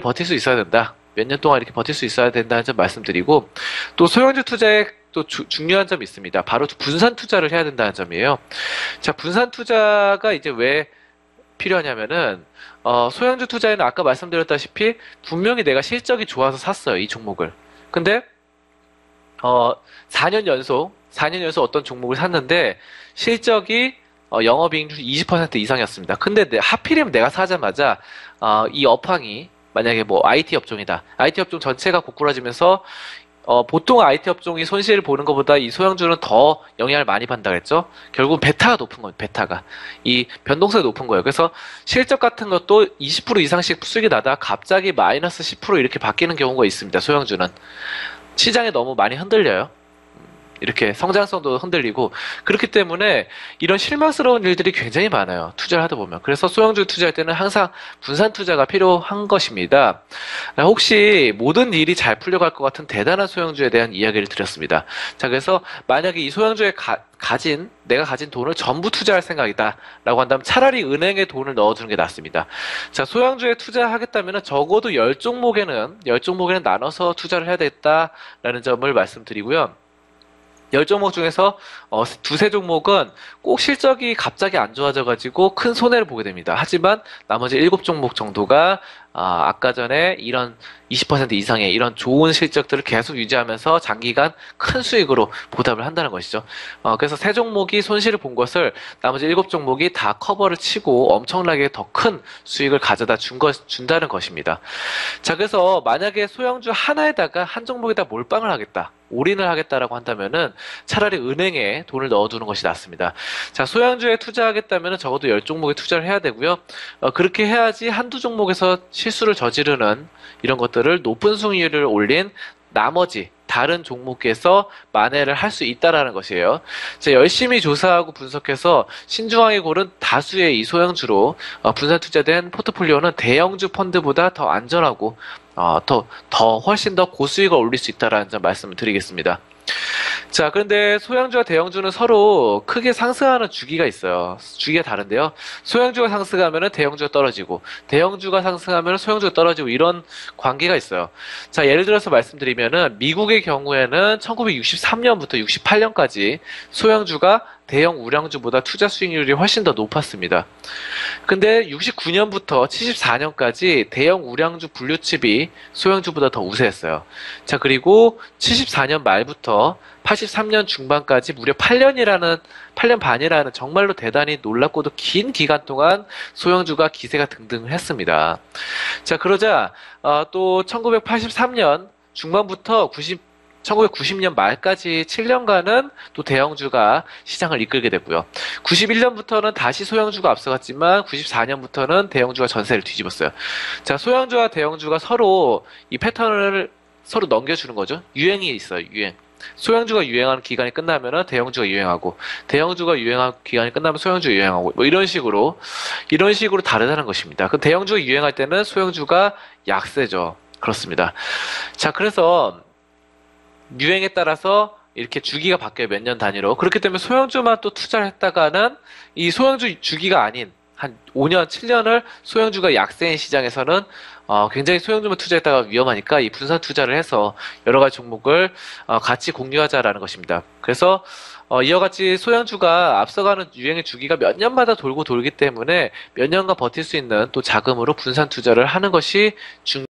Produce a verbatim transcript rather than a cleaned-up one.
버틸 수 있어야 된다. 몇 년 동안 이렇게 버틸 수 있어야 된다는 점 말씀드리고, 또 소형주 투자에 또 주- 중요한 점이 있습니다. 바로 분산 투자를 해야 된다는 점이에요. 자, 분산 투자가 이제 왜 필요하냐면은, 어, 소형주 투자에는 아까 말씀드렸다시피 분명히 내가 실적이 좋아서 샀어요, 이 종목을. 근데 어, 사 년 연속, 사 년 연속 어떤 종목을 샀는데 실적이 어, 영업이익률 이십 퍼센트 이상이었습니다. 근데 내- 하필이면 내가 사자마자 어, 이 업황이 만약에 뭐 아이티 업종이다. 아이티 업종 전체가 고꾸라지면서 어, 보통 아이티 업종이 손실을 보는 것보다 이 소형주는 더 영향을 많이 받는다 그랬죠? 결국은 베타가 높은 거예요, 베타가. 이 변동성이 높은 거예요. 그래서 실적 같은 것도 이십 퍼센트 이상씩 수익이 나다 갑자기 마이너스 십 퍼센트 이렇게 바뀌는 경우가 있습니다, 소형주는. 시장에 너무 많이 흔들려요. 이렇게 성장성도 흔들리고 그렇기 때문에 이런 실망스러운 일들이 굉장히 많아요. 투자를 하다 보면. 그래서 소형주 투자할 때는 항상 분산 투자가 필요한 것입니다. 혹시 모든 일이 잘 풀려갈 것 같은 대단한 소형주에 대한 이야기를 드렸습니다. 자, 그래서 만약에 이 소형주에 가, 가진 내가 가진 돈을 전부 투자할 생각이다 라고 한다면 차라리 은행에 돈을 넣어두는 게 낫습니다. 자, 소형주에 투자하겠다면 적어도 십 종목에는 십 종목에는 나눠서 투자를 해야 되겠다라는 점을 말씀드리고요. 열 종목 중에서 어, 두세 종목은 꼭 실적이 갑자기 안 좋아져가지고 큰 손해를 보게 됩니다. 하지만 나머지 일곱 종목 정도가 아, 아까 전에 이런 이십 퍼센트 이상의 이런 좋은 실적들을 계속 유지하면서 장기간 큰 수익으로 보답을 한다는 것이죠. 어, 그래서 세 종목이 손실을 본 것을 나머지 일곱 종목이 다 커버를 치고 엄청나게 더 큰 수익을 가져다 준 것, 준다는 것입니다. 자, 그래서 만약에 소형주 하나에다가 한 종목에다 몰빵을 하겠다. 올인을 하겠다라고 한다면은 차라리 은행에 돈을 넣어두는 것이 낫습니다. 자, 소형주에 투자하겠다면은 적어도 십 종목에 투자를 해야 되고요. 어, 그렇게 해야지 한두 종목에서 실수를 저지르는 이런 것들을 높은 수익률을 올린 나머지 다른 종목에서 만회를 할 수 있다라는 것이에요. 자, 열심히 조사하고 분석해서 신중하게 고른 다수의 이 소형주로 어, 분산 투자된 포트폴리오는 대형주 펀드보다 더 안전하고 어, 더, 더 훨씬 더 고수익을 올릴 수 있다라는 점 말씀을 드리겠습니다. 자, 그런데 소형주와 대형주는 서로 크게 상승하는 주기가 있어요. 주기가 다른데요. 소형주가 상승하면 대형주가 떨어지고, 대형주가 상승하면 소형주가 떨어지고, 이런 관계가 있어요. 자, 예를 들어서 말씀드리면은, 미국의 경우에는 천구백육십삼 년부터 육십팔 년까지 소형주가 대형 우량주보다 투자 수익률이 훨씬 더 높았습니다. 근데 육십구 년부터 칠십사 년까지 대형 우량주 분류칩이 소형주보다 더 우세했어요. 자, 그리고 칠십사 년 말부터 팔십삼 년 중반까지 무려 팔 년이라는, 팔 년 반이라는 정말로 대단히 놀랍고도 긴 기간 동안 소형주가 기세가 등등했습니다. 자, 그러자, 어, 또 천구백팔십삼 년 중반부터 구십 천구백구십 년 말까지 칠 년간은 또 대형주가 시장을 이끌게 됐고요. 구십일 년부터는 다시 소형주가 앞서갔지만 구십사 년부터는 대형주가 전세를 뒤집었어요. 자, 소형주와 대형주가 서로 이 패턴을 서로 넘겨주는 거죠. 유행이 있어요, 유행. 소형주가 유행하는 기간이 끝나면은 대형주가 유행하고, 대형주가 유행하는 기간이 끝나면 소형주가 유행하고, 뭐 이런 식으로, 이런 식으로 다르다는 것입니다. 그 대형주가 유행할 때는 소형주가 약세죠. 그렇습니다. 자, 그래서 유행에 따라서 이렇게 주기가 바뀌어요. 몇 년 단위로. 그렇기 때문에 소형주만 또 투자를 했다가는 이 소형주 주기가 아닌 한 오 년, 칠 년을 소형주가 약세인 시장에서는 어, 굉장히 소형주만 투자했다가 위험하니까 이 분산 투자를 해서 여러 가지 종목을 어, 같이 공유하자라는 것입니다. 그래서 어, 이와 같이 소형주가 앞서가는 유행의 주기가 몇 년마다 돌고 돌기 때문에 몇 년간 버틸 수 있는 또 자금으로 분산 투자를 하는 것이 중